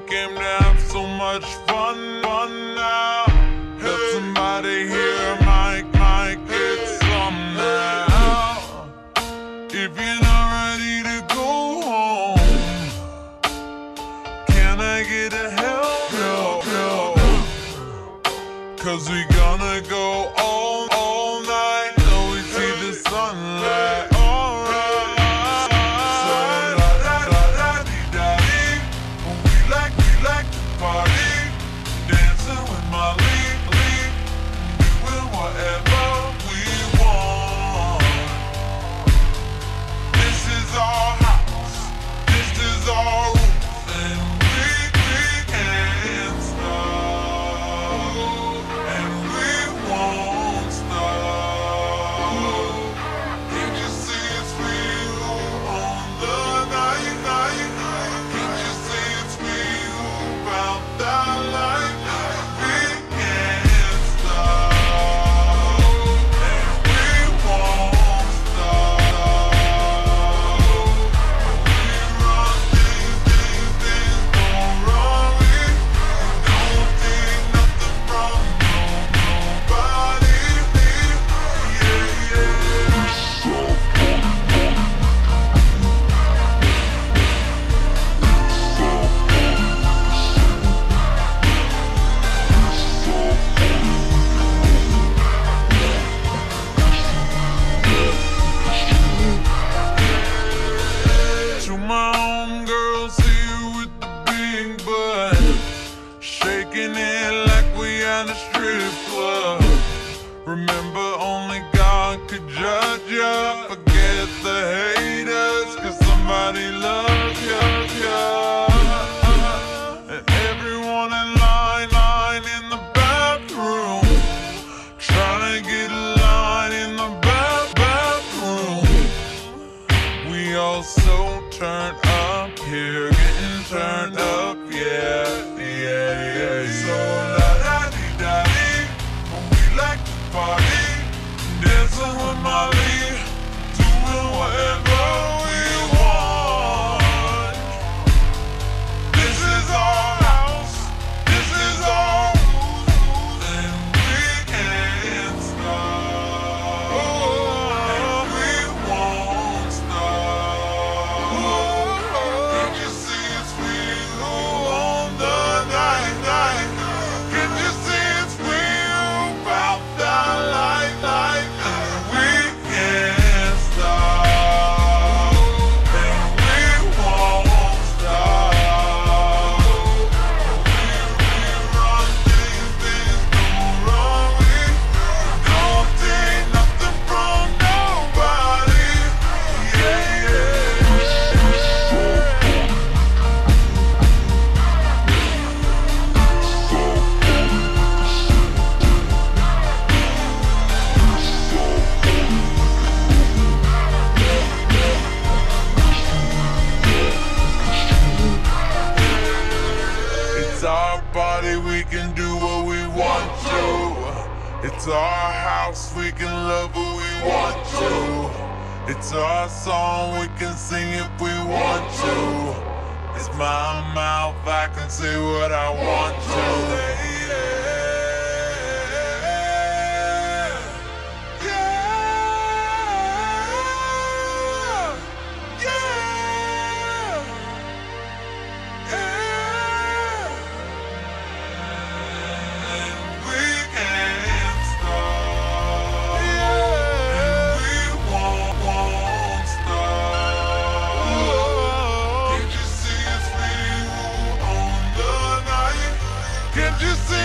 came to have so much fun now. Help somebody here, Mike, get some now. If you're not ready to go home, can I get a help? No. 'Cause we gonna go all night till we see the sunlight. Alright. So la-da-da-da-dee-da-dee. We like to party, dancing with Miley, doing whatever we want. This is our house, this is our roof, and we can't stop, and we won't stop. Can't you see it's real on the night? Can't you see it's real about that life? We can't stop, and we won't stop. We run things don't run. We don't take nothing from nobody. To my homegirls here with the big butt, shaking it like we at a strip club. Remember, only God could judge ya. Forget the haters, 'cause somebody loves ya. And everyone in line in the bathroom, trying to get a line in the bathroom. We all so turned up here, getting turned up, yeah. So la-da-dee-da-dee, we like to party, dancing with Miley, doing whatever we want. This is our house, this is our rules, and we can't stop, and we won't stop. Can't you see it's real on the night? Can't you see it's real about that life? We can't stop, and we won't stop. We run things don't run. We don't take nothing from nobody. It's our body, we can do what we want to. It's our house, we can love who we want to. It's our song, we can sing if we want to. It's my mouth, I can say what I want to. Can't you see